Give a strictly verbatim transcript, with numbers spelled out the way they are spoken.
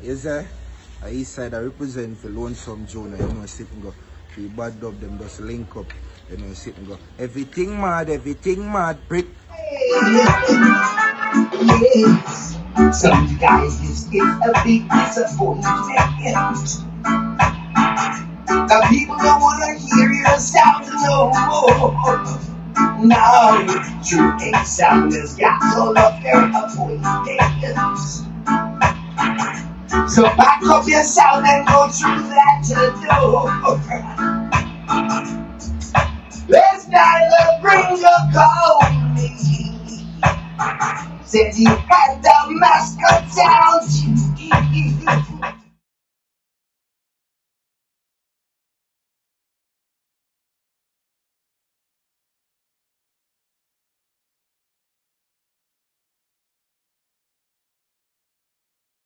Is there? I east side I represent for Lonesome Jonah, you know, sit and go. The bad dub them just link up, you know, sit and go. Everything mad, everything mad, prick. Yes. Some guys, this is a big disappointment. The people don't want to hear your sound no more. Now, true A sound has got all of their appointments. So back up your sound and go through that door. Let's neither bring a call me. Said he had the mascot down to